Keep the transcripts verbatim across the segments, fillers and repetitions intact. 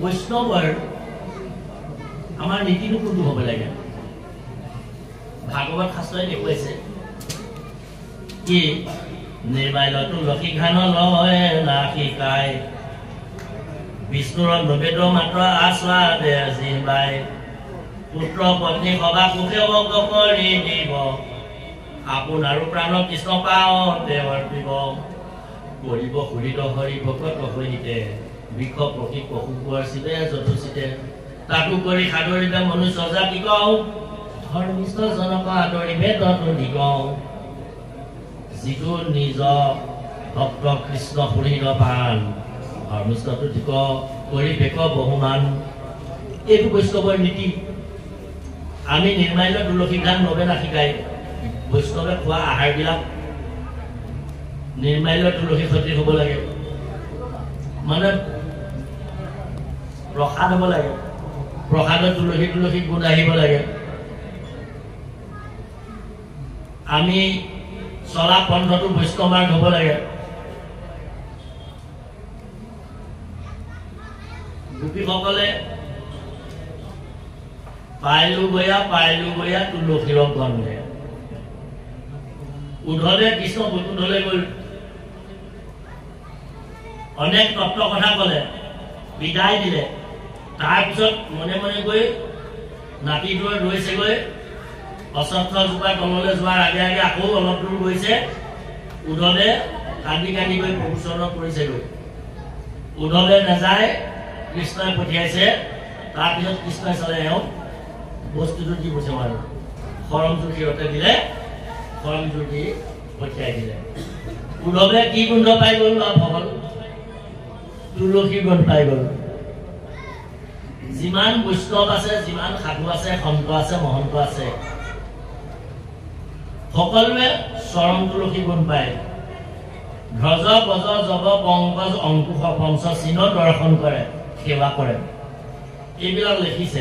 বৈষ্ণৱৰ আমাৰ নীতিটো কোনটো হ'ব লাগে ভাগৱত শাস্ত্ৰই দেখুৱাইছে কি নিৰ্মাল্য তুলসী ঘান লয় না শিকায় বিষ্ণুৰ নবেদ মাত্ৰ আস্বাদে জিবাই পুত্ৰ পত্নী সভা কুসেৱক কৰি দিব আপোনাৰ প্ৰাণ কৃষ্ণ পাও দেৱৰ দিব কৰিব সুৰিত হৰি ভকত সহিতে বৃক্ষ প্ৰকৃ পশু চিতে যথোচিতে তাতো কৰি সাদৰিবে মনুষ্য জাতি কওঁ ধৰ্মিষ্ঠ জনক আদৰিবে ততো নিগওঁ যিটো নিজ ভক্ত কৃষ্ণ সুৰিত পান ধৰ্মিষ্ঠটো ঠিক কৰি বেক বহুমান এইটো বৈষ্ণৱৰ নীতি আমি নিৰ্মাল্য তুলসী ঘান নবেনা শিকাই বৈষ্ণৱে খোৱা আহাৰবিলাক নিৰ্মাল্য তুলসী সদৃশ হ'ব লাগে মানে প্ৰসাদ হ'ব লাগে প্ৰসাদত তুলসী তুলসী গুণ আহিব লাগে আমি চলা পন্থটো বৈষ্ণৱমাৰ্গ হ'ব লাগে গোপীসকলে পাইলো গয়া পাইলো গয়া তুলসীৰ গন্ধে উদ্ধৱে কৃষ্ণ বৈকুণ্ঠলৈ গ'ল অনেক তত্ত্ব কথা ক'লে বিদায় দিলে তাৰপিছত মনে মনে গৈ নাতিটোৱে ৰৈছেগৈ অশ্বত্থ জোপা তললৈ যোৱাৰ আগে আগে আকৌ অলপ দূৰ গৈছে উদ্ধৱে কান্দি কান্দি গৈ প্ৰভু চৰণত পৰিছেগৈ উদ্ধৱে নাযায় কৃষ্ণই পঠিয়াইছে তাৰপিছত কৃষ্ণই চালে এওঁ বস্তুটো দি পঠিয়াম আৰু খৰমটো সিহঁতে দিলে খৰমটো দি পঠিয়াই দিলে উদ্ধৱে কি গোন্ধ পাই গ'ল লাভ হ'ল তুলসী গোন্ধ পাই গ'ল যিমান বৈষ্ণৱ আছে যিমান সাধু আছে সন্ত আছে মহন্ত আছে সকলোৱে চৰম তুলসী গুণ পায় ধ্বজ বজ জব পংকজ অংকুশ পঞ্চ চিহ্ন দৰ্শন কৰে সেৱা কৰে এইবিলাক লিখিছে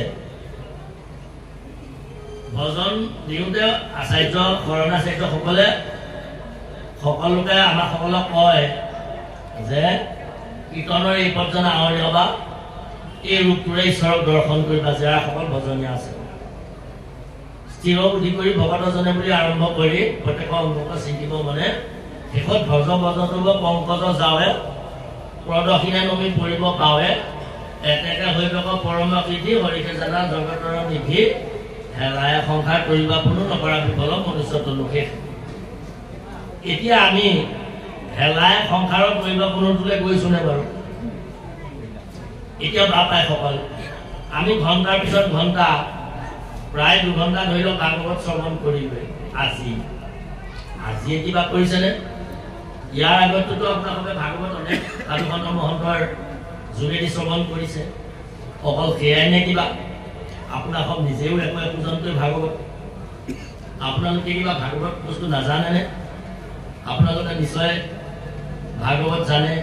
ভজন দিওঁতে আচাৰ্য শৰণাচাৰ্যসকলে সকলোকে আমাৰ সকলক কয় যে কীৰ্তনৰ এই পৰ্যন্ত আৱৰি হ'বা এই ৰূপটোৰে ঈশ্বৰক দৰ্শন কৰিবা যাৰ সকল ভজনীয় আছে স্থিৰ বুদ্ধি কৰি ভকতজনে বুলি আৰম্ভ কৰি প্ৰত্যেকৰ অংগক চিন্তিব মানে শেষত ধ্বজ বজতব পংকজ যাৱে প্ৰদক্ষিণা নমি পৰিব পাৱে এতেকে হৈ পেক পৰম কৃতি হৰিকে জানা জগতৰ নিধি হেলায় সংসাৰ কৰিবা কোনো নকৰা বিফল মনুষ্যত লোকে এতিয়া আমি হেলায় সংসাৰত কৰিবা কোনোটোলৈ গৈছোনে বাৰু এতিয়া বাপাই সকল আমি ঘণ্টাৰ পিছত ঘণ্টা প্ৰায় দুঘণ্টা ধৰি লওক ভাগৱত শ্ৰৱণ কৰিবে আজি আজিয়ে কিবা কৰিছেনে ইয়াৰ আগততো আপোনালোকে ভাগৱত অনেক সাধুসন্ত মহন্তৰ যোগেদি শ্ৰৱণ কৰিছে অকল সেয়াই নে কিবা আপোনালোক নিজেও একো একোজনকৈ ভাগৱত আপোনালোকে কিবা ভাগৱত বস্তু নাজানেনে আপোনালোকে নিশ্চয় ভাগৱত জানে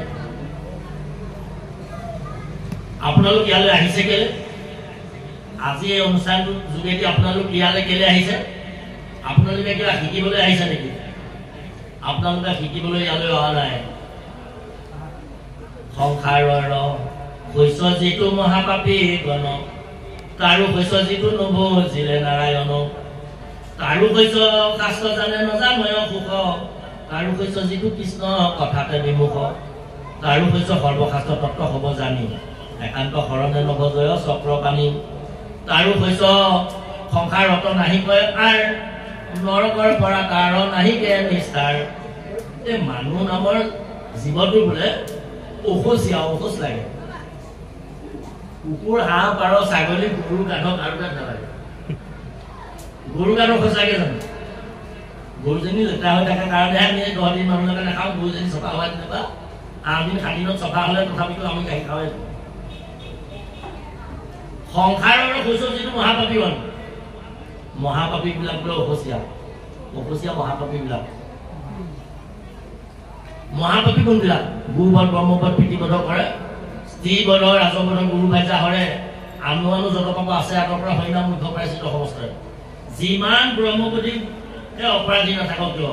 আপোনালোক ইয়ালৈ আহিছে কেলে আজি এই অনুষ্ঠানটোৰ যোগেদি আপোনালোক ইয়ালৈ কেলে আহিছে আপোনালোকে কিবা শিকিবলৈ আহিছে নেকি আপোনালোকে শিকিবলৈ ইয়ালৈ অহা নাই সংসাৰৰ শস্য যিটো মহাপাপী গণ তাৰো শস্য যিটো নবুজিলে নাৰায়ণ তাৰো শস্য শাস্ত্ৰ জানে নজানয় সুখ তাৰো শস্য যিটো কৃষ্ণ কথাতে বিমুখ তাৰো শস্য সৰ্বশাস্ত্ৰ তত্ত্ব হ'ব জানি একান্ত শৰণে নভজয় চক্ৰপাণী তাৰো শস্য সংসাৰত নাহি কয় আৰ নৰকৰ পৰা তাৰ নাহিকে নিষ্ঠাৰ এই মানুহ নামৰ জীৱটো বোলে অসুচীয়া অসুচ লাগে কুকুৰ হাঁহ পাৰ ছাগলী গৰু গাধক আৰু গাত নালাগে গৰু গাধক সঁচাকে জানো গৰুজনী লেতেৰা হৈ থাকে কাৰণেহে আমি দহ দিন মানুহলৈকে নাখাওঁ গৰুজনী চফা হোৱা দিনা আঠ দিন সাত দিনত চফা হ'লে তথাপিতো আমি গাখীৰ খাওঁৱে সংসাৰৰ শস্য যিটো মহাপাপী বন মহাপাপীবিলাক বোলে অসুচীয়া অসুচীয়া মহাপাপীবিলাক মহাপাপী কোনবিলাক গুৰুবধ ব্ৰহ্মবধ প্ৰীতিবধ কৰে স্ত্ৰীবধ ৰাজবধ গুৰু ভাইজা হৰে আনু আনু যত পাব আছে আগৰ পৰা হৰিনাম মুখ্য প্ৰায়চিত অৱস্থাৰে যিমান ব্ৰহ্মবধী অপৰাধী নাথাকক কিয়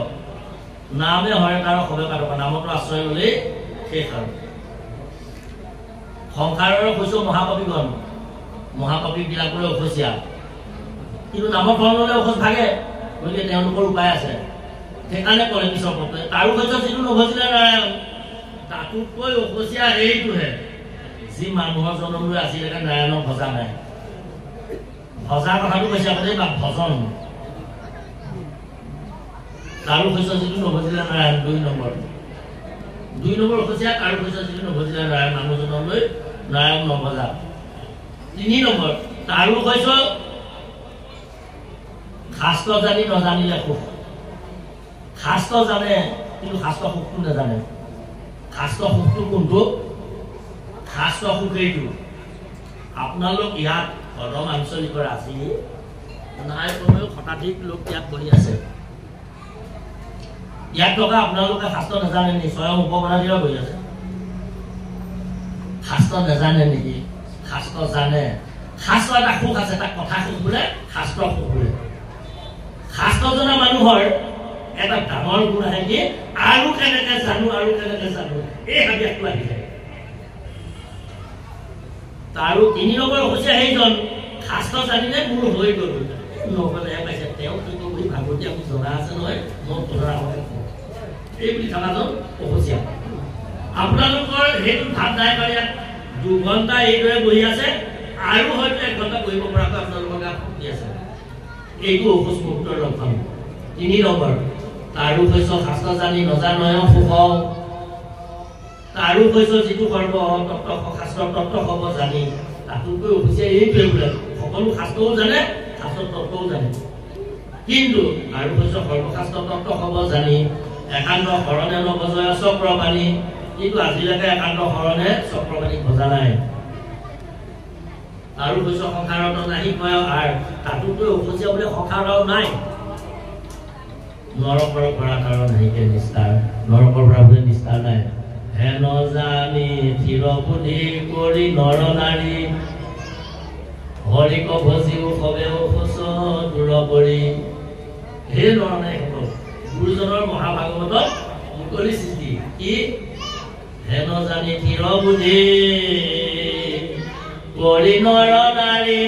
নামে হৰে তাৰ সবে কাটক নামতো আশ্ৰয় ল'লেই শেষ আৰু সংসাৰৰ কৈছো মহাকবিগণ মহাকবিবিলাকৰ অখচিয়া কিন্তু নামৰ ফলনলৈ অখচ ভাগে গতিকে তেওঁলোকৰ উপায় আছে সেইকাৰণে ক'লে পিছৰ পত্ৰই তাৰো কৈছ যিটো নভজিলে নাৰায়ণ তাতোতকৈ অখচিয়া এইটোহে যি মানুহৰ জন্ম লৈ আজিলৈকে নাৰায়ণক ভজা নাই ভজা কথাটো কৈছে আপুনি বা ভজন তাৰো কৈছ যিটো নভজিলে নাৰায়ণ দুই নম্বৰ দুই নম্বৰ অখচিয়া তাৰো কৈছ যিটো নভজিলে নাৰায়ণ মানুহ জন্ম লৈ নাৰায়ণ নভজা তিনি নম্বৰ তাৰো কৈছ শাস্ত্ৰ জানি নজানিলে সুখ শাস্ত্ৰ জানে কিন্তু শাস্ত্ৰ সুখটো নাজানে শাস্ত্ৰ সুখটো কোনটো শাস্ত্ৰ সুখ এইটো আপোনালোক ইয়াত কদম আঞ্চলিকৰ আজি নাই কমেও শতাধিক লোক ইয়াত বহি আছে ইয়াত থকা আপোনালোকে শাস্ত্ৰ নাজানে নি স্বয়ং উপমহাদেৱ বহি আছে শাস্ত্ৰ নাজানে নেকি শাস্ত্ৰ জানে শাস্ত্ৰ এটা সুখ আছে তাক কথা সুখ বোলে শাস্ত্ৰ সুখ বোলে শাস্ত্ৰ জনা মানুহৰ এটা ডাঙৰ গুণ আহে কি আৰু কেনেকে জানো আৰু কেনেকে জানো এই হাবিয়াটো আহি যায় তাৰো তিনি নম্বৰ হৈছে সেইজন শাস্ত্ৰ জানিলে মোৰ হৈ গ'ল নগলেহে পাইছে তেওঁ কিন্তু বুলি ভাগৱতী আমি জনা আছে নহয় মই জনা হয় এই বুলি থকাজন অখচিয়া আপোনালোকৰ সেইটো ভাৱ নাই পাৰি দুঘণ্টা এইদৰে বহি আছে আৰু হয়তো এক ঘণ্টা বহিব পৰাকৈ আপোনালোকৰ গাত শক্তি আছে এইটো অখোচ মুক্তৰ লক্ষণ তিনি নম্বৰ তাৰো কৈছ শাস্ত্ৰ জানি নজানয় সুখ তাৰো কৈছ যিটো সৰ্ব তত্ত্ব শাস্ত্ৰ তত্ত্ব হ'ব জানি তাতোতকৈ অখচিয়া এইটোৱে বোলে সকলো শাস্ত্ৰও জানে শাস্ত্ৰ তত্ত্বও জানে কিন্তু তাৰো কৈছ সৰ্বশাস্ত্ৰ তত্ত্ব হ'ব জানি একান্ত শৰণে নবজয় চক্ৰবাণী কিন্তু আজিলৈকে একান্ত শৰণে চক্ৰবাণীক ভজা নাই আৰু কৈছ সংসাৰত নাহি কয় আৰু তাতোতকৈ অখচিয়া বোলে সংসাৰ নাই নৰকৰ পৰা কাৰণ নাহিকে নিস্তাৰ নৰকৰ পৰা বোলে নিস্তাৰ নাই হে নজানি থিৰ বুদ্ধি কৰি নৰ নাৰী হৰিক ভজিও সবে অখোচ দূৰ কৰি হে নৰ নাৰী সকল গুৰুজনৰ মহাভাগৱতত মুকলি সৃষ্টি কি হে নজানি থিৰ বুদ্ধি কৰি নৰ নাৰী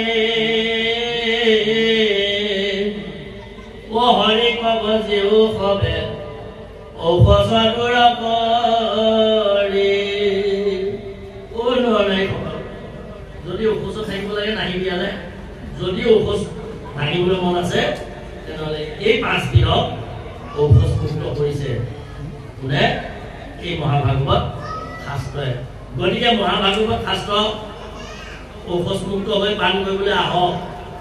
ও হৰিক ভজিও সবে অখোচ দূৰ কৰি ও নৰ নাৰী সকল যদি অখোচ থাকিব লাগে নাহিবি ইয়ালে যদি অখোচ ভাঙিবলৈ মন আছে তেনেহ'লে এই পাঁচ দিনক অখোচ মুক্ত কৰিছে কোনে এই মহাভাগৱত শাস্ত্ৰই গতিকে মহাভাগৱত শাস্ত্ৰ অখোচ মুক্ত হৈ পান কৰিবলৈ আহক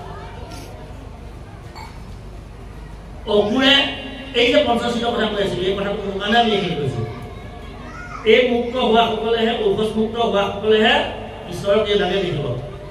অকুৰে এই যে পঞ্চাশীৰ কথা কৈ আছিলো এই কথাটো মোৰ কাৰণে আমি এইখিনি কৈছো এই মুক্ত হোৱা সকলেহে অখোচ মুক্ত হোৱা সকলেহে ঈশ্বৰক এই ভাগে দেখিব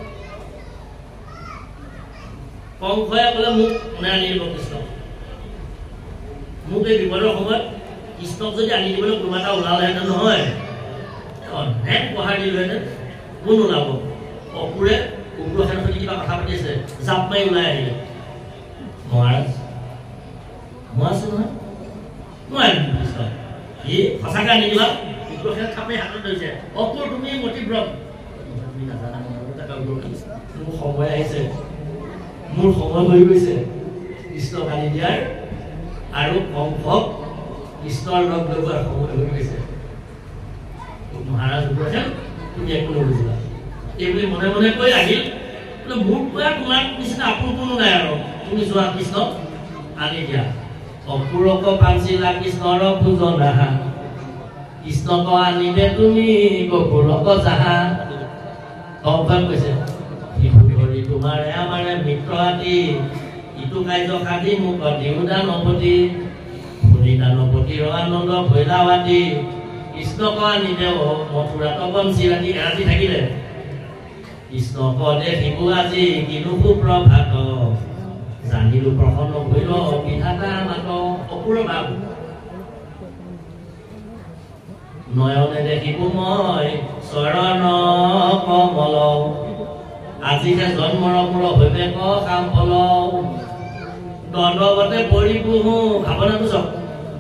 কংসই ক'লে মোক কোনে আনি দিব কৃষ্ণ মোক এই বিপদৰ সময়ত কৃষ্ণক যদি আনি দিবলৈ কোনোবা এটা ওলালেহেঁতেন নহয় অনেক পঢ়াই দিলোহেঁতেন কোন ওলাব অকুৰে উগ্ৰসেনৰ সৈতে কিবা কথা পাতি আছে জাপ মাৰি ওলাই আহিলে মহাৰাজ মই আছো নহয় মই আনিম কৃষ্ণ সি সঁচাকৈ আনি দিবা উগ্ৰসেন খাপে হাতত ধৰিছে অকুৰ তুমি মতিব্ৰম তুমি নাজানা মোৰ সময় আহিছে মোৰ সময় হৈ গৈছে কৃষ্ণক আনি দিয়াৰ আৰু কংসক কৃষ্ণৰ লগ লগোৱাৰ সময় হৈ গৈছে মহাৰাজ উগ্ৰসেন তুমি একো নুবুজিলা এই বুলি মনে মনে কৈ আহিল মোৰ পৰা তোমাৰ নিচিনা আপোন কোনো নাই আৰু তুমি যোৱা কৃষ্ণক আনি দিয়া অপুৰক পাঞ্চিলা কৃষ্ণৰ পূজনা কৃষ্ণক আনিলে তুমি গপুৰক যাহা কংসই কৈছে শিশু ধৰি তোমাৰে আমাৰে মিত্ৰ আদি ইটো কাৰ্য সাধি মোক দিওদা নপতি শুনি দানপতিৰ আনন্দ ভৈলাৱাতী কৃষ্ণক আনিলে মথুৰাত বঞ্চি ৰাতি ৰাতি থাকিলে কৃষ্ণক দেখিব আজি কিনো সুপ্ৰভাত জানিলো প্ৰসন্ন হৈল বিধাতা মাত অপুৰ ভাৱ নয়নে দেখিব মই চৰণ কমল আজিহে জন্মৰ মূৰ হৈবে কাম ফল দণ্ডৱতে পৰিবু ভাৱনাটো চাওক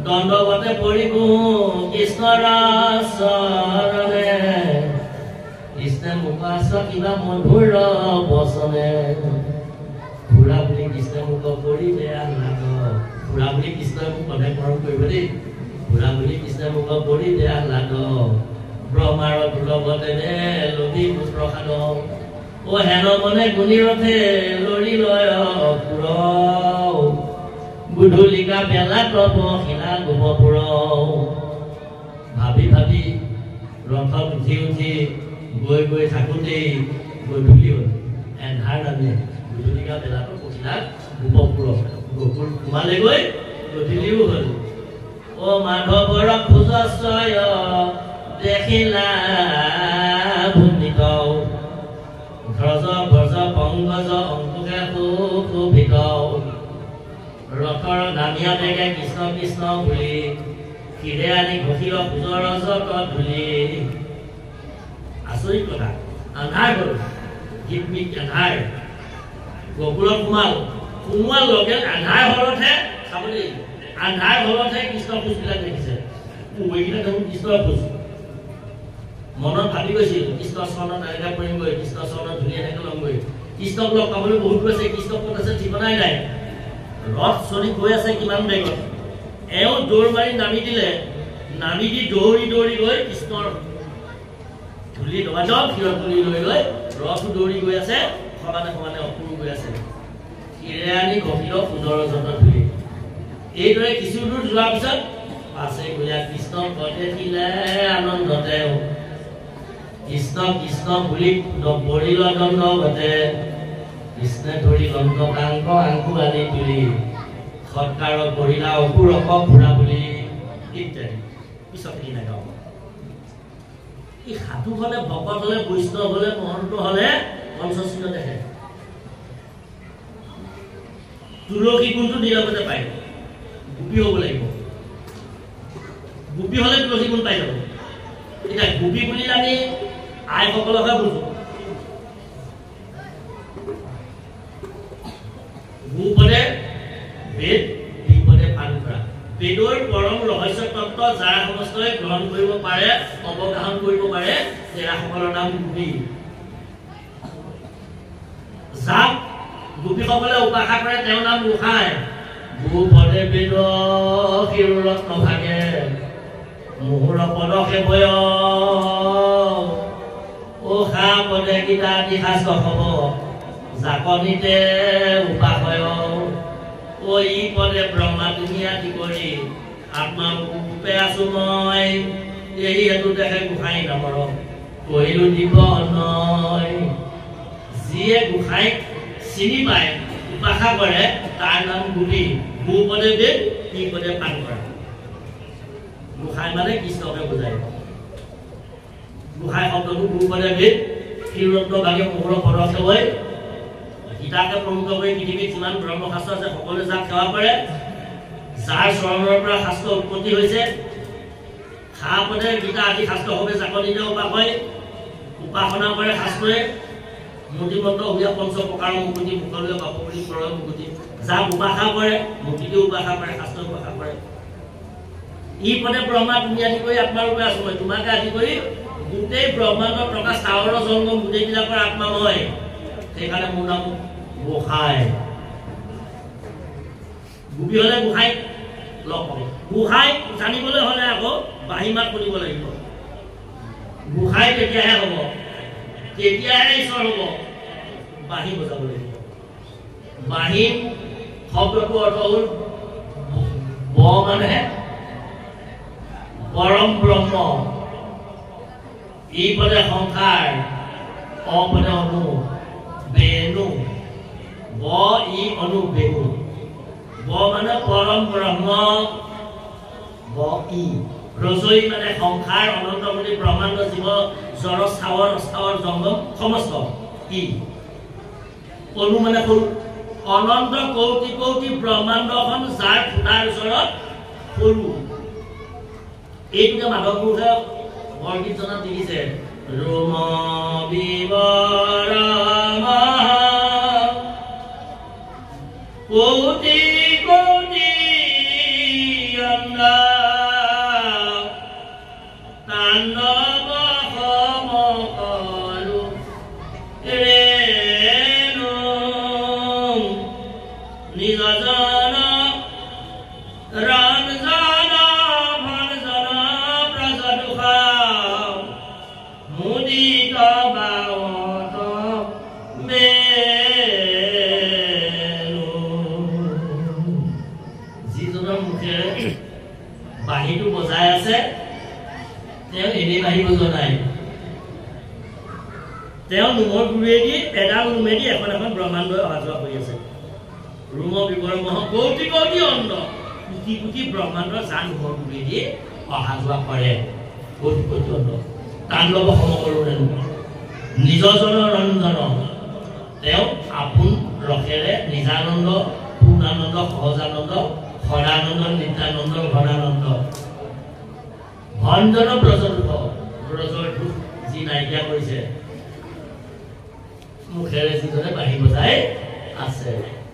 দণ্ডৱতে পৰিবু কৃষ্ণৰ চৰণে কৃষ্ণে মোক আছা কিবা মধুৰ বচনে ঘূৰা বুলি কৃষ্ণে মোক কৰিলে আহ্লাদ ঘূৰা বুলি কৃষ্ণই মোক মনে মৰম কৰিব দেই ঘূৰা বুলি কৃষ্ণে মোক কৰিলে আহ্লাদ ব্ৰহ্মাৰ দুলভতে নে লবি পুত্ৰসাদ ও হেন মনে গুণী ৰথে লৰি লয় পুৰ গুধূলিকা বেলা তপ শিলা গোপপুৰ ভাবি ভাবি ৰথত উঠি উঠি গৈ গৈ থাকোঁতেই গধূলি হ'ল এন্ধাৰ নামে গধূলিকা বেলাটো পঠিলা গোপপুৰ গোকুল সোমালেগৈ গধূলিও হ'ল ও মাধৱৰ খোজশ্ৰয় দেখিলা ভূমিত ধ্বজ ভজ পংকজ অংকুকে সুশোভিত ৰথৰ নামিয়া বেগে কৃষ্ণ কৃষ্ণ বুলি শিৰে আনি ঘষিল পূজৰ ৰজত ধূলি আচৰিত কথা আন্ধাৰ হ'ল গীত গীত আন্ধাৰ গকুলত সোমাল সোমোৱাৰ লগে আন্ধাৰ হলতহে চাব দেই আন্ধাৰ হলতহে কৃষ্ণ খোজবিলাক দেখিছে এইকেইটা দেখোন কৃষ্ণৰ খোজ মনত ভাবি গৈছিল কৃষ্ণ চৰণত এনেকৈ পৰিমগৈ কৃষ্ণ চৰণত ধূলি এনেকৈ ল'মগৈ কৃষ্ণক লগ পাবলৈ বহুত গৈছে কৃষ্ণ ক'ত আছে ঠিকনাই নাই ৰথ চলি গৈ আছে কিমান বেগত এওঁ দৌৰ মাৰি নামি দিলে নামি দি দৌৰি দৌৰি গৈ কৃষ্ণৰ ধূলি দবাজক ক্ষীৰত তুলি লৈ গৈ ৰথো দৌৰি গৈ আছে সমানে সমানে অপুৰ গৈ আছে শিৰে আনি গভীৰ সুন্দৰ যত্ন ধূলি এইদৰে কিছু দূৰ যোৱাৰ পিছত পাছে গৈ কৃষ্ণক দেখিলে আনন্দতে কৃষ্ণ কৃষ্ণ বুলি পৰিল দণ্ডৱতে কৃষ্ণে ধৰি দণ্ডকাংক আংকু আনি তুলি সৎকাৰ কৰিলা অপুৰক ঘূৰা বুলি ইত্যাদি পিছত কি নাগাওঁ এই সাধু হলে ভকত হলে বৈষ্ণৱ হলে মহন্ত হলে পঞ্চচিহ্ন দেখে তুলসী গুণটো নিৰৱতে পায় গোপী হ'ব লাগিব গোপী হলে তুলসী গুণ পাই যাব এতিয়া গোপী বুলিলে আমি আইসকলকহে বুজো গোপদে বেদ বিপদে পান কৰা বেদৰ পৰম ৰহস্য তত্ত্ব যাৰ সমস্তই গ্ৰহণ কৰিব পাৰে অৱগাহন কৰিব পাৰে তেৰাসকলৰ নাম গোপী যাক গোপীসকলে উপাসা কৰে তেওঁৰ নাম গোসাঁই গোপদে বেদ শিৰৰত্ন ভাগে মুহুৰ পদ সেৱয় ও খা পদে গীতা দিহাস হব জাকনিতে উপাসয় ও ই পদে ব্ৰহ্মা তুমি আদি কৰি আত্মা ৰূপে আছো মই এই হেতু দেখে গোসাঁই নামৰ কৈলো দিব নয় যিয়ে গোসাঁইক চিনি পায় উপাসা কৰে তাৰ নাম গোপী গো পদে বেদ ই পদে পান কৰা গোসাঁই মানে কৃষ্ণকে বুজায় গোসাঁই শব্দটো গো পদে বেদ ক্ষীৰৰত্ন ভাগে মুহুৰ পদ সেৱয় গীতাকে প্ৰমুখ কৰি পৃথিৱীত যিমান ব্ৰহ্মশাস্ত্ৰ আছে সকলোৱে যাক সেৱা কৰে যাৰ চৰণৰ পৰা শাস্ত্ৰ উৎপত্তি হৈছে খা পদে গীতা আদি শাস্ত্ৰ হবে জাকনিতে উপাসয় উপাসনা কৰে শাস্ত্ৰই মূৰ্তিমন্ত হোৱা পঞ্চ প্ৰকাৰ মুকুতি মুখলৈ পাব বুলি প্ৰলয় মুকুতি যাক উপাসা কৰে মূৰ্তিকে উপাসা কৰে শাস্ত্ৰ উপাসা কৰে ই পদে ব্ৰহ্মা তুমি আদি কৰি আত্মাৰূপে আছো মই তোমাকে আদি কৰি গোটেই ব্ৰহ্মাণ্ডৰ প্ৰকাশ চাৱৰ জংগম গোটেইবিলাকৰ আত্মা মই সেইকাৰণে মোৰ নাম গোসাঁই গোপী হলে গোসাঁই লগ পাব গোসাঁই জানিবলৈ হলে আকৌ বাহিমাত শুনিব লাগিব গোসাঁই তেতিয়াহে হ'ব তেতিয়াহে ঈশ্বৰ হ'ব বাঁহী বজাব লাগিব বাঁহী শব্দটো অৰ্থ হ'ল ব মানে পৰম ব্ৰহ্ম ই পদে সংসাৰ অ পদে অনু বেনু ব ই অনু বেনু ব মানে পৰম ব্ৰহ্ম ব ই ৰজই মানে সংসাৰ অনন্ত বুলি ব্ৰহ্মাণ্ড জীৱ জড় স্থাৱৰ অস্থাৱৰ জংগম সমস্ত ই অনু মানে হ'ল অনন্ত কৌটি কৌটি ব্ৰহ্মাণ্ডখন যাৰ ফুটাৰ ওচৰত সৰু এইটোকে মাধৱ পুৰুষে বৰগীতজনত লিখিছে ৰোম বিবৰম কৌটি কৌটি অন্ন তাণ্ডৱ সম জনাই তেওঁ ৰুমৰ গুৰিয়েদি এডাল ৰুমেদি এখন এখন ব্ৰহ্মাণ্ড অহা যোৱা কৰি আছে ৰুমৰ বিৱৰণ মহ কৌটি কৌটি অণ্ড কোটি কোটি ব্ৰহ্মাণ্ডৰ যান ৰুমৰ গুৰিয়েদি অহা যোৱা কৰে কৌটি কৌটি অণ্ড তাণ্ডৱ সমকৰণে নিজজনৰ ৰঞ্জন তেওঁ আপোন ৰসেৰে নিজানন্দ পূৰ্ণানন্দ সহজানন্দ সদানন্দ নিত্যানন্দ ঘনানন্দ ভঞ্জন ব্ৰজৰূপ ব্ৰজৰ দুখ যি নাইকিয়া কৰিছে মুখেৰে যিজনে বাঁহী বজাই আছে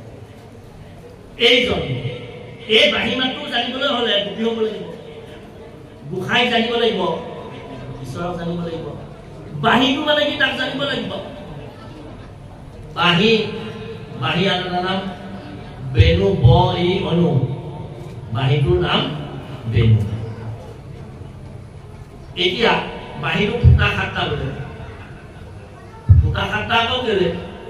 এইজন এই বাঁহী মাতটো জানিবলৈ হলে গোপী হ'ব লাগিব গোসাঁই জানিব লাগিব ঈশ্বৰক জানিব লাগিব বাঁহীটো মানে কি তাক জানিব লাগিব বাঁহী বাঁহী আন এটা নাম বেণু ব ই অনু বাঁহীটোৰ নাম বেণু এতিয়া বাঁহীটো ফুটা সাতটা বোলে ফুটা সাতটা আকৌ কেলে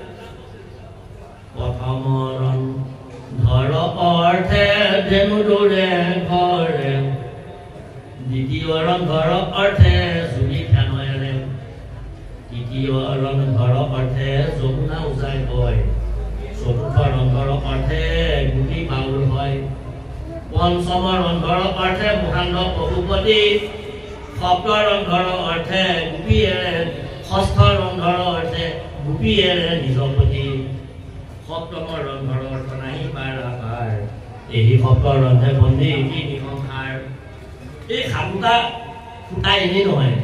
প্ৰথমৰ ধৰ অৰ্থে ধেনু দৌৰে ঘৰে দ্বিতীয় ৰন্ধৰ অৰ্থে জুলি ফেনৰে তৃতীয় ৰন্ধৰ অৰ্থে যমুনা উজাই কয় চতুৰ্থ ৰন্ধৰ অৰ্থে গুটি বাউল হয় পঞ্চম ৰন্ধৰ অৰ্থে মহান্দ পশুপতি সপ্ত ৰন্ধৰ অৰ্থে গোপীয়েৰে ষষ্ঠ ৰন্ধৰ অৰ্থে গোপীয়েৰে নিজপতি সপ্তম ৰন্ধৰ অৰ্থ নাহি পাৰ আপাৰ এই সপ্ত ৰন্ধে বন্দী কি নিসংসাৰ এই সাতটা ফুটা এনেই নহয়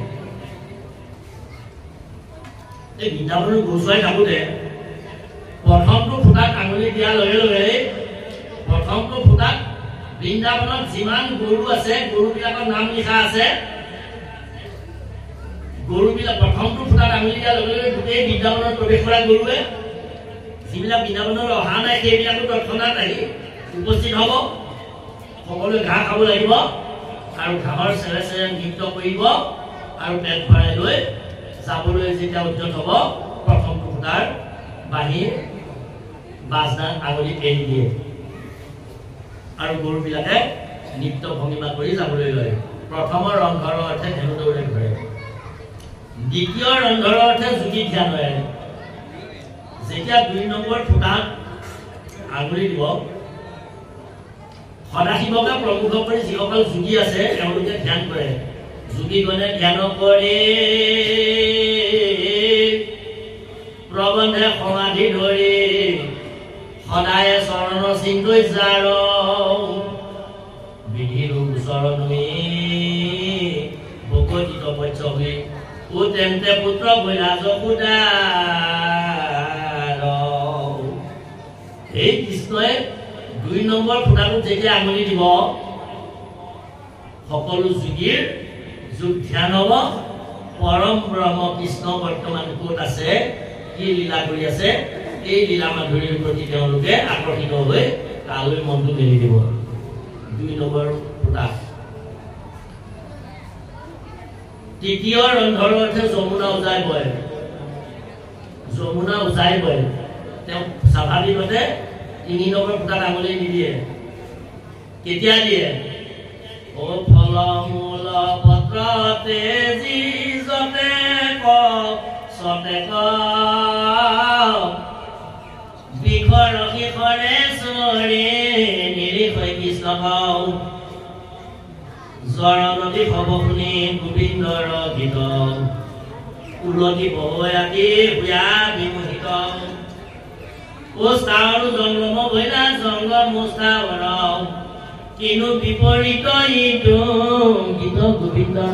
এই বৃন্দাবনৰ গোচুৱাই থাকোঁতে প্ৰথমটো ফুটাত আঙুলি দিয়াৰ লগে লগে প্ৰথমটো ফুটাত বৃন্দাবনত যিমান গৰু আছে গৰুবিলাকৰ নাম লিখা আছে গৰুবিলাক প্ৰথমটো ফুটাত আঙুলি দিয়াৰ লগে লগে গোটেই বৃন্দাবনত প্ৰৱেশ কৰা গৰুৱে যিবিলাক বৃন্দাবনলৈ অহা নাই সেইবিলাকো তৎক্ষণাত আহি উপস্থিত হ'ব সকলোৱে ঘাঁহ খাব লাগিব আৰু ঘাঁহৰ চেৰে চেৰে নৃত্য কৰিব আৰু পেট ভৰাই লৈ যাবলৈ যেতিয়া উদ্যত হ'ব প্ৰথমটো ফুটাৰ বাঁহী বাজনা আঙুলি এৰি দিয়ে আৰু গৰুবিলাকে নৃত্য ভংগিমা কৰি যাবলৈ লয় প্ৰথমৰ ৰন্ধৰ অৰ্থে ধেনু দৌৰে ঘৰে দ্বিতীয় ৰন্ধৰ অৰ্থে যোগী ধ্যানৰে যেতিয়া দুই নম্বৰ ফুটাত আঙুলি দিব সদাশিৱকে প্ৰমুখ কৰি যিসকল যোগী আছে তেওঁলোকে ধ্যান কৰে যোগীগণে ধ্যান কৰি প্ৰবন্ধে সমাধি ধৰি সদায় চৰণ চিন্তই যাৰ বিধিৰ চৰণী ভকতি তপস্য হৈ ও তেন্তে পুত্ৰ বৈলা যশোদাৰ এই কৃষ্ণই দুই নম্বৰ ফুটাটোত যেতিয়া আঙুলি দিব সকলো যোগীৰ যোগ ধ্যান হ'ব পৰম ব্ৰহ্ম কৃষ্ণ বৰ্তমান ক'ত আছে কি লীলা কৰি আছে এই লীলা মাধুৰীৰ প্ৰতি তেওঁলোকে আকৰ্ষিত হৈ তালৈ মনটো মেলি দিব দুই নম্বৰ ফুটা তৃতীয় ৰন্ধৰ অৰ্থে যমুনা উজাই বয় যমুনা উজাই বয় তেওঁ স্বাভাৱিকতে তিনি নম্বৰ ফুটাত আঙুলি নিদিয়ে কেতিয়া দিয়ে ও ফল মূল পত্ৰতে যিজনে কওক সতে কওক বিষৰ শিখৰে চৰে নিৰিষয় কৃষ্ণ কওক জৰণতি হব শুনি গোবিন্দৰ গীত উলটি বহয়াতি হুয়া বিমোহিত ও স্থাৱৰ জংগম ভৈলা জংগম মুস্থাৱৰ কিনো বিপৰীত ইটো গীত গোবিন্দৰ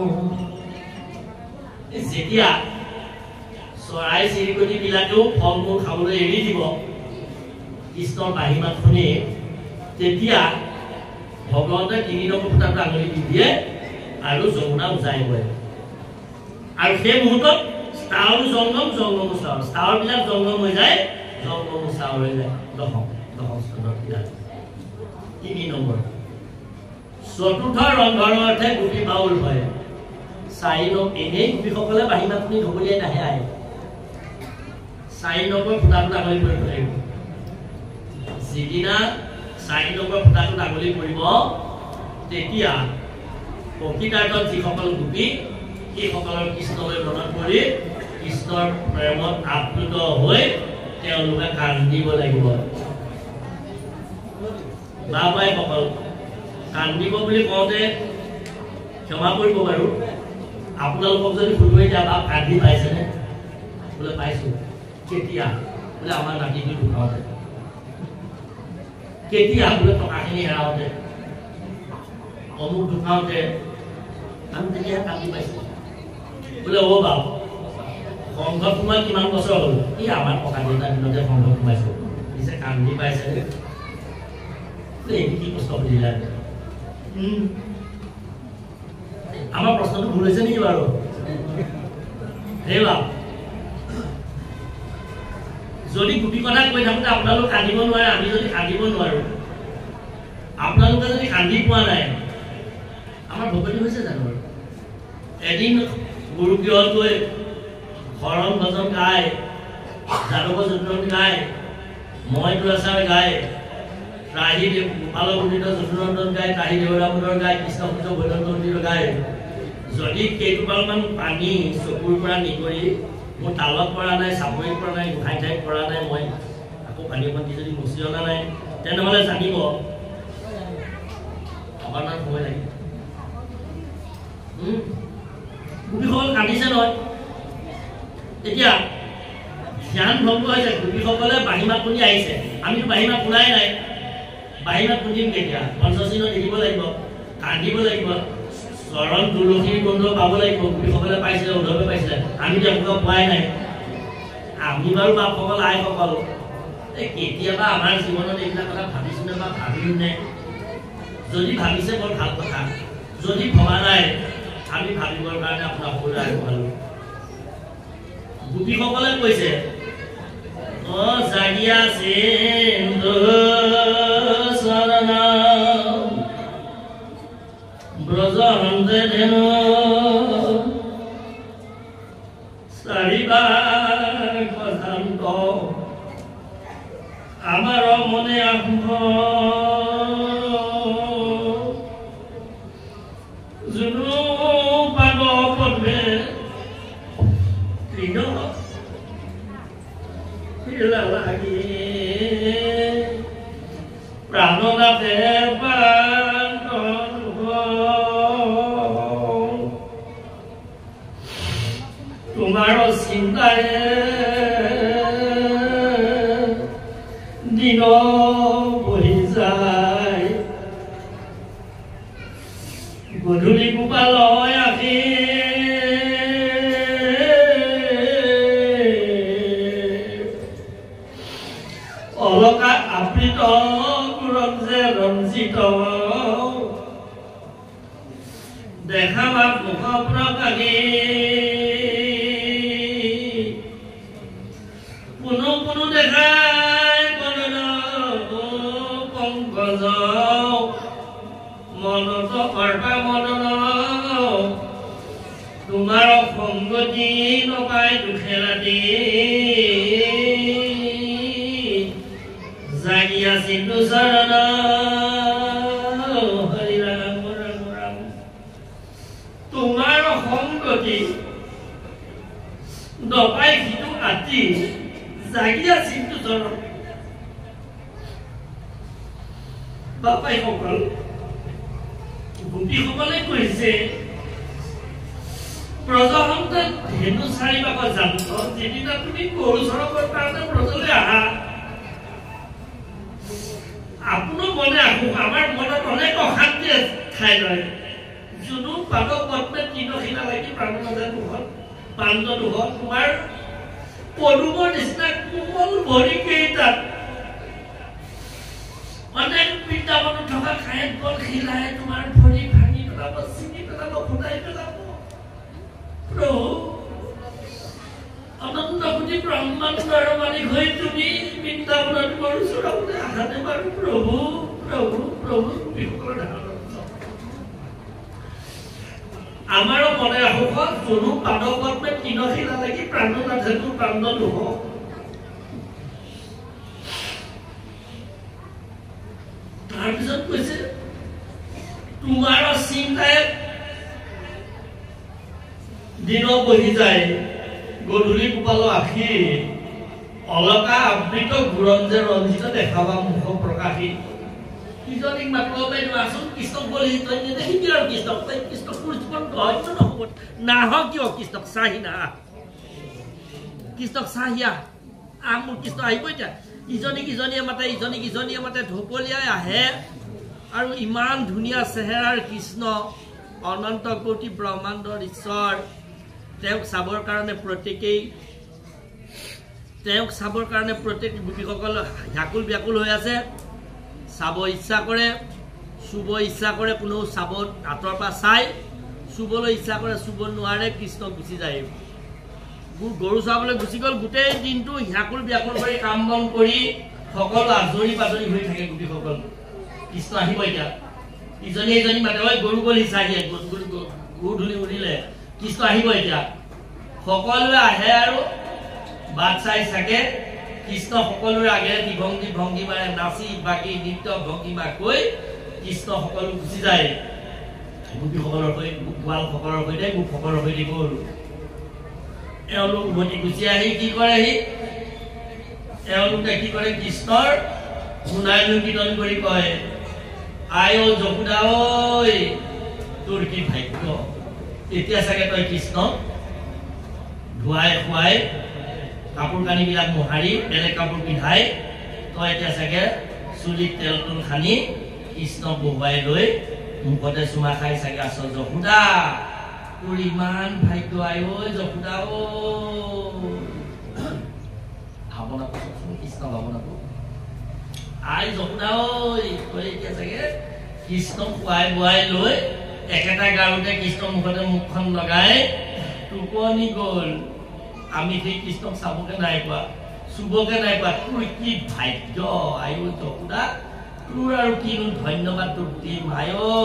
যেতিয়া চৰাই চিৰিকটি বিলাকেও ফল মূল খাবলৈ এৰি দিব কৃষ্ণৰ বাঁহী মাত শুনি তেতিয়া ভগৱন্তে তিনি নম্বৰ ফুটাত আঙুলি দি দিয়ে আৰু যমুনা উজাই বয় আৰু সেই মুহূৰ্তত স্থাৱৰ জংগম জংগম স্থাৱৰ স্থাৱৰ বিলাক জংগম হৈ যায় জংগম স্থাৱৰ হৈ যায় দশম দশম স্থানত তিনি নম্বৰ চতুৰ্থ ৰন্ধৰ অৰ্থে গোপী বাউল হয় চাৰি নম্বৰ এনেই গোপীসকলে বাঁহী মাত শুনি ঢকলিয়াই নাহে আহে চাৰি নম্বৰ ফুটাটোত আঙুলি কৰিব লাগিব যিদিনা চাৰি নম্বৰ ফুটাটোত আঙুলি কৰিব তেতিয়া প্ৰকৃতাৰ্থত যিসকল গোপী এই সকলৰ কৃষ্ণলৈ মনত কৰি কৃষ্ণৰ প্ৰেমত আপ্লুত হৈ তেওঁলোকে কান্দিব লাগিব বাবাই সকল কান্দিব বুলি কওঁতে ক্ষমা কৰিব বাৰু আপোনালোকক যদি সুধুৱে যে বাপ কান্দি পাইছেনে বোলে পাইছোঁ কেতিয়া বোলে আমাৰ নাতিটো ঢুকাওঁতে কেতিয়া বোলে টকাখিনি হেৰাওঁতে অমুক ঢুকাওঁতে আমি তেতিয়া কান্দি পাইছোঁ বোলে অ' বাপ সংঘত সোমাই কিমান বছৰ হ'ল ই আমাৰ ককা দেউতাৰ দিনতে সংঘত সোমাইছোঁ পিছে কান্দি পাইছে এইটো কি কষ্ট কৰিলা আমাৰ প্ৰশ্নটো ভুল হৈছে নেকি বাৰু হে বাপ যদি গোপী কথা কৈ থাকোঁতে আপোনালোক কান্দিব নোৱাৰে আমি যদি কান্দিব নোৱাৰো আপোনালোকে যদি কান্দি পোৱা নাই আমাৰ ভকতি হৈছে জানো এদিন গুৰুগৃহত গৈ শৰণ ভজন গাই যাদৱ যদুৰণ গাই মই দুৰাচাৰ গাই ৰাহি গোপাল পণ্ডিত যদুনন্দন গাই তাহি দেৱৰামুদৰ গাই কৃষ্ণ পুত্ৰ বৈদন্ত মন্দিৰ গাই যদি কেইটোপালমান পানী চকুৰ পৰা নিগৰি মোৰ তালত পৰা নাই চাপৰিত পৰা নাই গোহাঁই ঠাইত পৰা নাই মই আকৌ পানী অকণ দি যদি মুচি অনা নাই তেনেহ'লে জানিব আপোনাৰ সময় লাগিব গোপীসকল কান্দিছে নহয় এতিয়া ধ্যান ভংগ হৈছে গোপীসকলে বাহিমা খুন্দি আহিছে আমিতো বাহিমা শুনাই নাই বাহিমা খুন্দিম কেতিয়া পঞ্চচিহ্ন দেখিব লাগিব কান্দিব লাগিব চৰণ তুলসীৰ গোন্ধ পাব লাগিব গোপীসকলে পাইছিলে উদ্ধৱে পাইছিলে আমি তেওঁলোকক পোৱাই নাই আমি বাৰু বাপসকল আইসকল এই কেতিয়াবা আমাৰ জীৱনত এইবিলাক কথা ভাবিছোনে বা ভাবিমনে যদি ভাবিছে বৰ ভাল কথা যদি ভবা নাই আমি ভাবিবৰ কাৰণে আপোনাক সকলোৱে আগবঢ়ালোঁ গোপীসকলে কৈছে অ জাগিয়া সিন্ধু শৰণ ব্ৰজ হন্তে ধেনু চাৰিবাৰ কথান্ত আমাৰ মনে আহ্ব জুনু পাব পদ্মে তৃণ লাগি প্ৰাণনাথে তোমাৰ চিন্তায় দিন বহি যায় গধূলি গোপালয় আহি অলকা আবৃত ৰঞ্জে ৰঞ্জিত দেখা বাপ মুখ প্ৰকাশী কোনো কোনো দেখাই বদন পংকজ মনত কৰ্তা মদন তোমাৰ সংগতি নপাই দুখে ৰাতি জাগিয়া সিন্ধু শৰণ হৰি ৰাম ৰাম ৰাম তোমাৰ সংগতি নপাই সিটো আতি জাগিয়া সিন্ধু শৰণ বাপাই সকল গোপীসকলে কৈছে ব্ৰজহন্তে ধেনু চাৰিবাক জান্ত যিদিনা তুমি গৰু চৰকৰ কাৰণে ব্ৰজলৈ আহা আপোনাৰ মনে আহো আমাৰ মনত অনেক অশান্তি ঠাই লয় যোনো পাদক পদ্মে তৃণশিলা লাগি প্ৰাণনাথে দুখন পাণ্ড দুখন তোমাৰ পদুমৰ নিচিনা কোমল ভৰি কেইটাত অনেক বৃন্দাবনত থকা খায়েত বল শিলাই তোমাৰ ভৰি ভাঙি পেলাব ছিঙি পেলাব ফুটাই পেলাব প্ৰভু অনন্ত কোটি ব্ৰহ্মাণ্ডৰ মালিক হৈ তুমি বৃন্দাবনত গৰু চৰাবলৈ আহাতে বাৰু প্ৰভু প্ৰভু প্ৰভু বিসকলৰ আমাৰো মনে আহোক যোনো পাদক পদ্মে তৃণশিলা লাগি প্ৰাণনাথে প্ৰাণ দুহ তাৰপিছত কৈছে তোমাৰ চিন্তাই দিন বহি যায় গধূলি গোপাল আখি অলকা আবৃত ঘূৰঞ্জে ৰঞ্জিত দেখাবা মুখ প্ৰকাশী ইজনীক মাত্ৰ বাইদেউ আচোন কৃষ্ণক বলি তই নেদেখিবি আৰু কৃষ্ণক তই কৃষ্ণক তোৰ জীৱন হয়তো নহ'ব নাহ কিয় কৃষ্ণক চাহি না কৃষ্ণক চাহিয়া আহ মোৰ কৃষ্ণ আহিব এতিয়া ইজনীক ইজনীয়ে মাতে ইজনীক ইজনীয়ে মাতে ঢপলিয়াই আহে আৰু ইমান ধুনীয়া চেহেৰাৰ কৃষ্ণ অনন্ত কোটি ব্ৰহ্মাণ্ডৰ ঈশ্বৰ তেওঁক চাবৰ কাৰণে প্ৰত্যেকেই তেওঁক চাবৰ কাৰণে প্ৰত্যেক গোপীসকল ব্যাকুল ব্যাকুল হৈ আছে চাব ইচ্ছা কৰে চুব ইচ্ছা কৰে কোনো চাব আঁতৰ পৰা চাই চুবলৈ ইচ্ছা কৰে চুব নোৱাৰে কৃষ্ণ গুচি যায় গৰু চাবলৈ গুচি গ'ল গোটেই দিনটো ব্যাকুল ব্যাকুল কৰি কাম বন কৰি সকলো আজৰি পাজৰি হৈ থাকে গোপীসকল কৃষ্ণ আহিব এতিয়া ইজনী ইজনী মাতে হয় গৰু গ'ল হিচাহিয়ে গৰু ধূলি উৰিলে কৃষ্ণ আহিব এতিয়া সকলোৱে আহে আৰু বাট চাই চাকে কৃষ্ণ সকলোৰে আগেৰে দিভংগী ভংগীমাৰে নাচি বাগি নৃত্য ভংগীমা কৈ কৃষ্ণ সকলো গুচি যায় গোপীসকলৰ সৈতে গোৱালসকলৰ সৈতে গোপসকলৰ সৈতে গ'ল এওঁলোক উভতি গুচি আহি কি কৰেহি এওঁলোকে কি কৰে কৃষ্ণৰ শুনাইলৈ কীৰ্তন কৰি কয় আই অ যশোদা ঐ তোৰ কি ভাগ্য এতিয়া চাগে তই কৃষ্ণ ধুৱাই খুৱাই কাপোৰ কানিবিলাক মোহাৰি বেলেগ কাপোৰ পিন্ধাই তই এতিয়া চাগে চুলিত তেল তুল সানি কৃষ্ণক বহুৱাই লৈ মুখতে চুমা খাই চাগে আছ যশোদা তোৰ ইমান ভাগ্য আই ঐ যশোদা ঐ ভাৱনাটো কৃষ্ণ ভাৱনাটো আই যশোদা ঐ তই এতিয়া চাগে কৃষ্ণক খুৱাই বোৱাই লৈ একেটা গাৰুতে কৃষ্ণ মুখতে মুখখন লগাই টোপনি গ'ল আমি সেই কৃষ্ণক চাবকে নাই পোৱা চুবকে নাই পোৱা তোৰ কি ভাগ্য আই ঐ যশোদা তোৰ আৰু কিনো ধন্যবাদ তোৰ দি মাই ঐ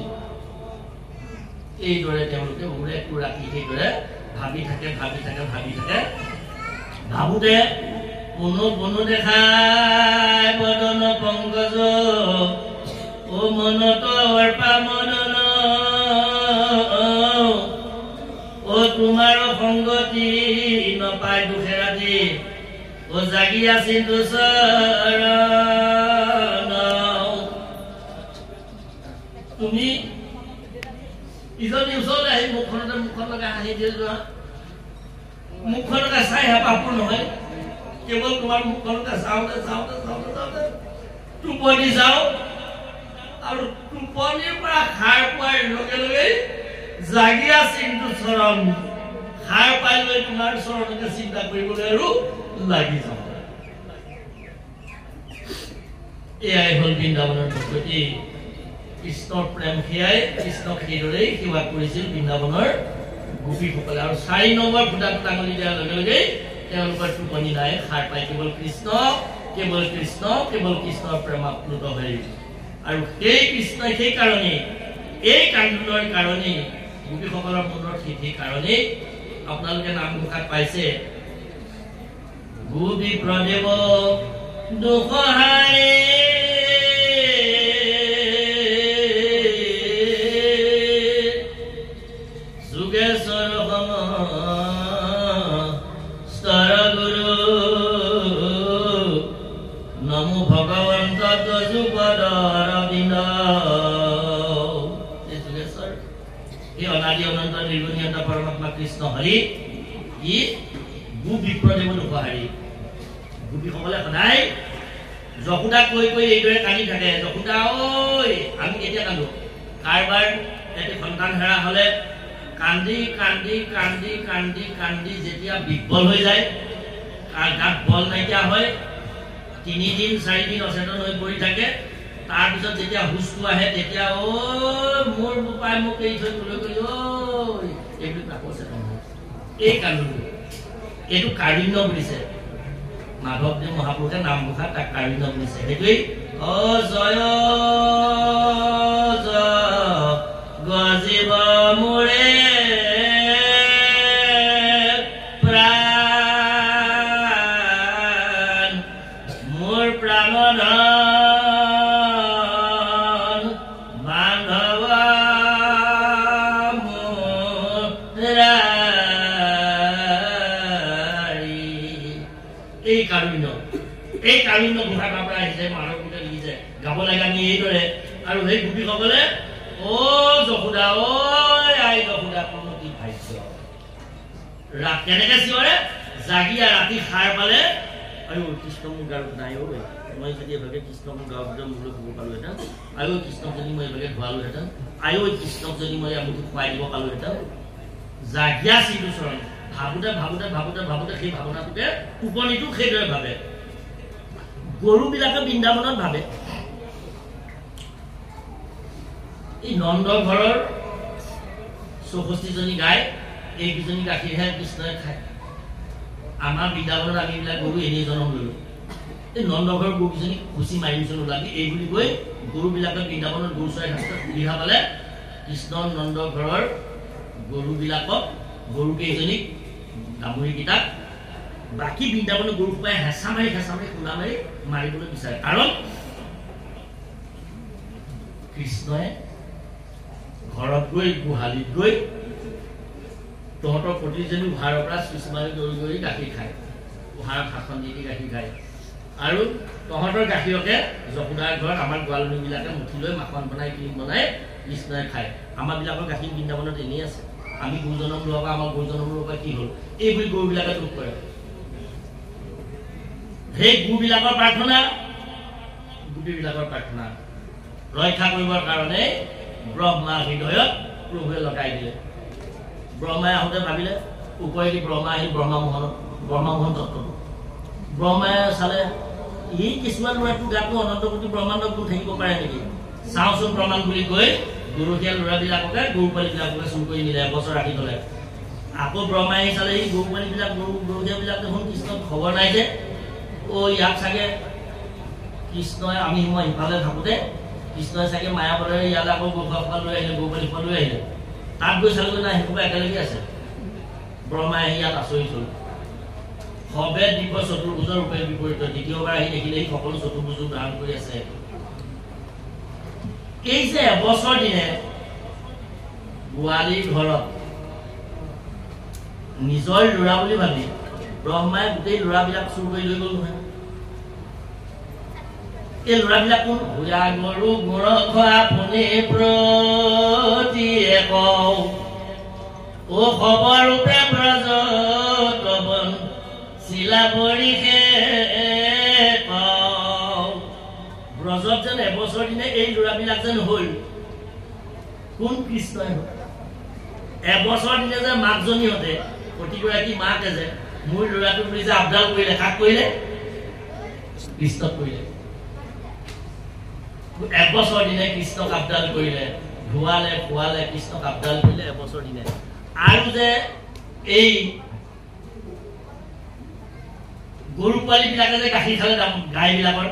এইদৰে তেওঁলোকে উৰে তোৰ ৰাতি সেইদৰে ভাবি থাকে ভাবি থাকে ভাবি থাকে ভাবোতে কোনো কোনো দেখাই বদন পংকজ ও মনত অৰ্পা মদন ও তোমাৰ সংগতি নপাই দুখে ৰাতি ও জাগি আছিল দুচৰণ তুমি ইজনী ওচৰলৈ আহি মুখখনতে মুখখন লগাই হাঁহি দিয়ে যোৱা মুখখনকে চাই হেঁপাহবোৰ নহয় কেৱল তোমাৰ মুখখনতে চাওঁতে চাওঁতে চাওঁতে চাওঁতে টোপনি যাওঁ আৰু টোপনিৰ পৰা সাৰ পোৱাৰ লগে লগে জাগি আছিল চৰণ সাৰ পাই লৈ তোমাৰ চৰণকে চিন্তা কৰিবলৈ আৰু লাগি যাওঁ এয়াই হ'ল বৃন্দাবনৰ প্ৰকৃতি কৃষ্ণৰ প্ৰেম সেয়াই কৃষ্ণক সেইদৰেই সেৱা কৰিছিল বৃন্দাবনৰ গোপীসকলে আৰু চাৰি নম্বৰ ফুটা ফুটা আঙুলি দিয়াৰ লগে লগে তেওঁলোকৰ টোপনি নাই সাৰ পাই কেৱল কৃষ্ণ কেৱল কৃষ্ণ কেৱল কৃষ্ণৰ প্ৰেমাপ্লুত হৈ আৰু সেই কৃষ্ণই সেই কাৰণে এই কান্দোনৰ কাৰণে গোপীসকলৰ মনৰ সেই কাৰণে আপোনালোকে নামঘোষাত পাইছে গোপী প্ৰদেৱ দুসহায় যোগেশ্বৰ স্তৰ গুৰু নমো ভগৱন্ত যুগৰ অৰবিন্দ যোগেশ্বৰ এই অনাদি অনন্ত নিৰ্গুণীয়ত পৰমাত্মা কৃষ্ণ হৰি ই গো বিপ্ৰদেৱ দুসহাৰী গোপীসকলে সদায় যশোদা কৈ কৈ এইদৰে কান্দি থাকে যশোদা ঐ আমি কেতিয়া কান্দো কাৰোবাৰ এটি সন্তান হেৰা হলে কান্দি কান্দি কান্দি কান্দি কান্দি যেতিয়া বিফল হৈ যায় তাৰ গাত বল নাইকিয়া হয় তিনিদিন চাৰিদিন অচেতন হৈ পৰি থাকে তাৰপিছত যেতিয়া হুচটো আহে তেতিয়া ঐ মোৰ বোপাই মোক এৰি থৈ লৈ গ'লি ঐ এইবুলি কাকো চেতন হয় এই কান্দোনটো এইটো কাৰুণ্য বুলিছে মাধৱদেৱ মহাপুৰুষে নামঘোষা তাক কাৰুণ্য বুলিছে সেইটোৱেই অ জয় গজিব মোৰে প্ৰাণ মোৰ প্ৰাণধন বান্ধৱ মোৰ এই কাৰুণ্য এই কাৰুণ্য ঘোষা কৰা আহিছে মানৱ গীতে লিখিছে গাব লাগে আমি এইদৰে আৰু সেই গোপীসকলে ও যশোদা ঐ আই যশোদা কোনো কি ভাগ্য ৰাত কেনেকে চিঞৰে জাগিয়া ৰাতি সাৰ পালে আৰু কৃষ্ণ মোৰ গাৰুত নাই ঐ মই যদি এভাগে কৃষ্ণক গাঁৱত একদম মূলৈ ক'ব পালোহেঁতেন আৰু কৃষ্ণক যদি মই এভাগে ধোৱালোহেঁতেন আৰু কৃষ্ণক যদি মই আমুঠি খুৱাই দিব পালোহেঁতেন জাগিয়া শ্ৰীকৃষ্ণ ভাবোতে ভাবোতে ভাবোতে ভাবোতে সেই ভাৱনাটোকে টোপনিটো সেইদৰে ভাবে গৰুবিলাকে বৃন্দাবনত ভাবে এই নন্দ ঘৰৰ চৌষষ্ঠিজনী গাই এইকেইজনী গাখীৰহে কৃষ্ণই খায় আমাৰ বৃন্দাবনত আমি এইবিলাক গৰু এনেই জন্ম ললো এই নন্দ ঘৰৰ গৰুকেইজনী খুচি মাৰিমচোন ওলাবি এই বুলি কৈ গৰুবিলাকে বৃন্দাবনত গৰু চৰাই ঘাটত সুবিধা পালে কৃষ্ণ নন্দ ঘৰৰ গৰুবিলাকক গৰুকেইজনীক গামুৰীকেইটাক বাকী বৃন্দাবনৰ গৰু সোপাই হেঁচা মাৰি হেঁচা মাৰি খুন্দা মাৰি মাৰিবলৈ বিচাৰে কাৰণ কৃষ্ণই ঘৰত গৈ গোহালিত গৈ তহঁতৰ প্ৰতিজনী উহাৰৰ পৰা কিছুমানে দৌৰি দৌৰি গাখীৰ খায় উহাৰত শাসন দি দি গাখীৰ খায় আৰু তহঁতৰ গাখীৰকে যশোদাৰ ঘৰত আমাৰ গোৱালনীবিলাকে মুঠি লৈ মাখন বনাই ক্ৰীম বনাই কৃষ্ণই খায় আমাৰবিলাকৰ গাখীৰ বৃন্দাবনত এনেই আছে আমি গুৰুজনক লোৱাৰ পৰা আমাৰ গুৰুজনক লোৱাৰ পৰা কি হ'ল এই বুলি গৰুবিলাকে দুখ কৰে সেই গুৰুবিলাকৰ প্ৰাৰ্থনা গোপীবিলাকৰ প্ৰাৰ্থনা ৰক্ষা কৰিবৰ কাৰণে ব্ৰহ্মা হৃদয়ত প্ৰভুৱে লগাই দিলে ব্ৰহ্মাই আহোঁতে ভাবিলে ওপৰেদি ব্ৰহ্মা আহিল ব্ৰহ্মা মোহন ব্ৰহ্মা মোহন তত্ত্বটো ব্ৰহ্মাই চালে ই কিছুমান ল'ৰাটো গাটো অনন্ত কোটি ব্ৰহ্মাণ্ড গুণ থাকিব পাৰে নেকি চাওঁচোন প্ৰমাণ বুলি কৈ গৰুখীয়া ল'ৰাবিলাককে গৰু পোৱালীবিলাককে চুৰ কৰি নিলে এবছৰ ৰাখি থলে আকৌ ব্ৰহ্মাই আহি চালে এই গৰু পোৱালীবিলাক গৰু গৰুখীয়াবিলাক দেখোন কৃষ্ণক খবৰ নাই যে অ ইয়াক চাগে কৃষ্ণই আমি মই ইফালে থাকোঁতে কৃষ্ণই চাগে মায়া বলেৰে ইয়ালৈ আকৌ গৰু খোৱা লৈ আহিলে গৰু পোৱালী খোৱা লৈ আহিলে তাত গৈ চালোঁ নাই সেইসোপা একেলগে আছে ব্ৰহ্মাই আহি ইয়াত আচৰিত হ'ল সবে দিব্য চতুৰ্ভুজৰ ৰূপে বিপৰীত দ্বিতীয়বাৰ আহি দেখিলে সি সকলো চতুৰ্ভুজ ধাৰণ কৰি আছে এই যে এবছৰ দিনে গোৱালীৰ ঘৰত নিজৰ ল'ৰা বুলি ভাবি ব্ৰহ্মাই গোটেই ল'ৰাবিলাক চুৰ কৰি লৈ গ'ল নহয় এই ল'ৰাবিলাক কোন ভূঞা গৰু গোৰখ আপুনি প্ৰতিয়ে কওঁ ও খবৰ ৰূপে ব্ৰজ তবন চিলা পৰিষে ব্ৰজত যেন এবছৰ দিনে এই ল'ৰাবিলাক যেন হ'ল কোন কৃষ্ণই হ'ল এবছৰ দিনে যে মাকজনীহঁতে প্ৰতিগৰাকী মাকে যে মোৰ ল'ৰাটো বুলি যে আবদাল কৰিলে কাক কৰিলে কৃষ্ণক কৰিলে এবছৰ দিনে কৃষ্ণক আবদাল কৰিলে ধোৱালে খোৱালে কৃষ্ণক আবদাল কৰিলে এবছৰ দিনে আৰু যে এই গৰু পোৱালীবিলাকে যে গাখীৰ খালে গাইবিলাকৰ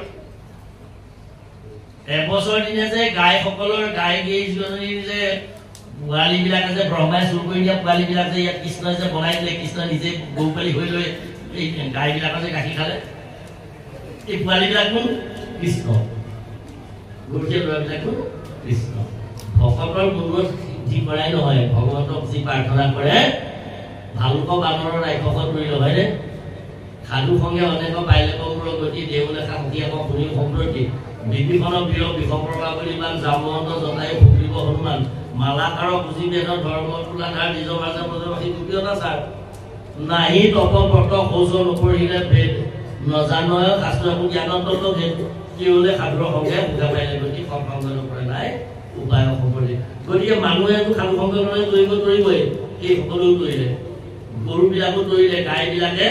এবছৰ দিনে যে গাইসকলৰ গাই গেইজনীৰ যে পোৱালীবিলাকে যে ব্ৰহ্মাই চুৰ কৰি দিয়া পোৱালীবিলাক যে ইয়াত কৃষ্ণই যে বনাই দিলে কৃষ্ণই নিজে গৰু পোৱালী হৈ লৈ এই গাইবিলাকৰ যে গাখীৰ খালে এই পোৱালীবিলাক কোন কৃষ্ণ গৰুখীয়া ল'ৰাবিলাক কোন কৃষ্ণ ভকতৰ মূৰত সিদ্ধি কৰাই নহয় ভগৱন্তক যি প্ৰাৰ্থনা কৰে ভালুক বানৰৰ ৰাক্ষসত কৰি নহয়নে সাধু সংগে অনেক পাইলে কমূৰ গতি দেউলেখা সখীয়াক শুনি সম্প্ৰতি বিভীষণৰ প্ৰিয় বিষপ্ৰভা বুলি ইমান জামন্ত জনাই ফুৰিব হনুমান মালাকাৰ বুজি বেদ ধৰ্ম তোলাধাৰ নিজৰ মাজে ব্ৰজবাসী গোপীয়তা ছাৰ নাহি তপ ব্ৰত শৌচ নপঢ়িলে ভেদ নজানয় শাস্ত্ৰ জ্ঞানন্ত ভেদ কি হলে সাধুৰ সংগে বুজা পাইলে গতি সম্ভৱ নকৰে নাই উপায় সম্পৰ্কে গতিকে মানুহে সাধু সংগে কৰিব কৰিবই এই সকলো কৰিলে গৰুবিলাকো কৰিলে গাইবিলাকে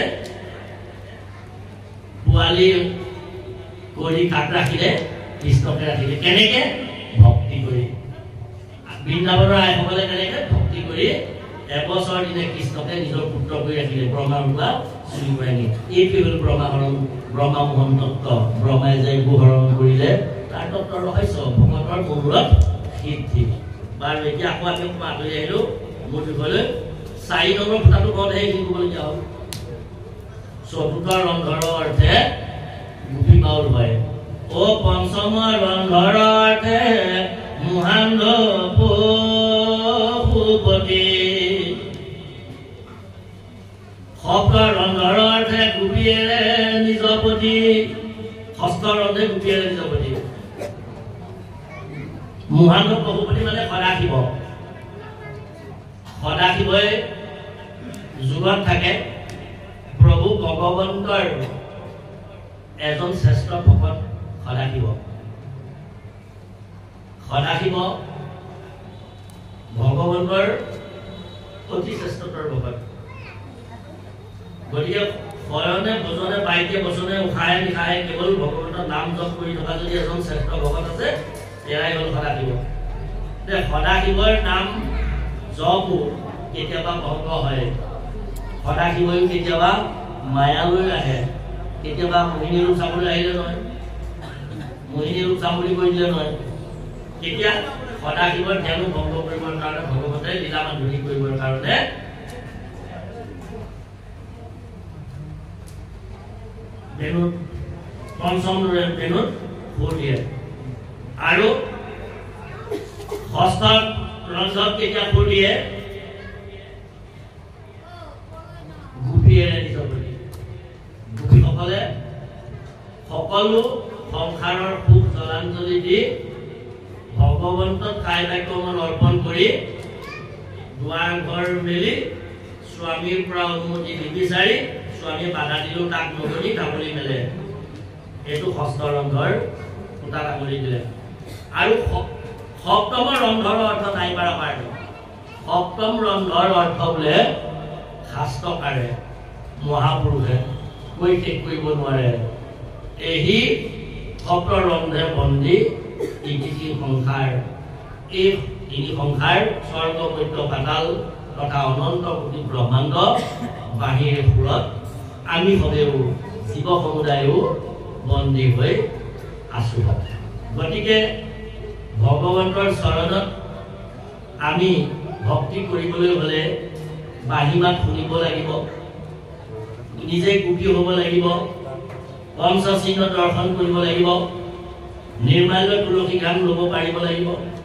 পোৱালি কৰি কাক ৰাখিলে কৃষ্ণকে ৰাখিলে কেনেকে ভক্তি কৰি বৃন্দাবনৰ আইসকলে কেনেকে ভক্তি কৰি এবছৰ দিনে কৃষ্ণকে নিজৰ পুত্ৰ কৰি ৰাখিলে ব্ৰহ্মাৰ ৰূপা চুৰি কৰি আনি এইটোৱে হ'ল ব্ৰহ্মাহৰণ ব্ৰহ্মা মোহন তত্ত্ব ব্ৰহ্মাই যে এইবোৰ হৰণ কৰিলে তাৰ তত্ত্বৰ ৰহস্য ভকতৰ মূৰত সিদ্ধি বাৰু এতিয়া আকৌ আমি আঁতৰি আহিলো মোৰ বিষয়লৈ চাৰি নম্বৰ ফুটাটো কওঁতে সেইখিনি ক'বলগীয়া হ'ল চতুৰ্থ ৰন্ধৰৰ অৰ্থে গোপী বাউল হয় ও পঞ্চম ৰন্ধৰৰ অৰ্থে মহান্ধ পশুপতি সপ্ত ৰন্ধৰৰ অৰ্থে গোপীয়ে ৰন্ধে গুপিয়ে নিজপতি মহান প্ৰভুপতি মানে সদাশিৱ সদাশিৱই যুগত থাকে প্ৰভু ভগৱন্তৰ এজন শ্ৰেষ্ঠ ভকত সদাশিৱ সদাশিৱ ভগৱন্তৰ অতি শ্ৰেষ্ঠতৰ ভকত গতিকে শয়নে ভোজনে বাইকে বচনে উশাহে নিশাহে কেৱল ভগৱন্তৰ নাম জপ কৰি থকা যদি এজন শ্ৰেষ্ঠ ভকত আছে এয়াই হ'ল সদাশিৱ সদাশিৱৰ নাম জপো কেতিয়াবা ভংগ হয় সদাশিৱই কেতিয়াবা মায়ালৈ আহে কেতিয়াবা মোহিনী ৰূপ চাবলৈ আহিলে নহয় মোহিনী ৰূপ চাম বুলি কৈ দিলে নহয় কেতিয়া সদাশিৱৰ ধ্যানো ভংগ কৰিবৰ কাৰণে ভগৱতে লীলা মাধুৰী কৰিবৰ কাৰণে বেনুত পঞ্চম বেনুত সুৰ দিয়ে আৰু ষষ্ঠ ৰন্ধত কেতিয়া সুৰ দিয়ে গোপীয়েৰে নিজপতি গোপীসকলে সকলো সংসাৰৰ সুখ জলাঞ্জলি দি ভগৱন্তক কাই বাক্যমন অৰ্পণ কৰি দুৱাৰ ঘৰ মেলি স্বামীৰ পৰা অনুমতি নিবিচাৰি স্বামী বাধা দিলেও তাক নগনি কামুৰি মেলে এইটো ষষ্ঠ ৰন্ধৰ ফুটা কামুৰি দিলে আৰু সপ্তম ৰন্ধৰ অৰ্থ নাই পাৰা পাৰে সপ্তম ৰন্ধৰ অৰ্থ বোলে শাস্ত্ৰকাৰে মহাপুৰুষে কৈ শেষ কৰিব নোৱাৰে এই সপ্ত ৰন্ধে বন্দী ইতিথি সংসাৰ এই তিনি সংসাৰ স্বৰ্গ মধ্য পাতাল তথা অনন্ত কোটি ব্ৰহ্মাণ্ড বাহিৰ সুৰত আমি সবেও জীৱ সমুদায়ো বন্দী হৈ আছো গতিকে ভগৱন্তৰ চৰণত আমি ভক্তি কৰিবলৈ হলে বাহিমাত শুনিব লাগিব নিজে গোপী হ'ব লাগিব পঞ্চচিহ্ন দৰ্শন কৰিব লাগিব নিৰ্মাল্য তুলসী গান ল'ব পাৰিব লাগিব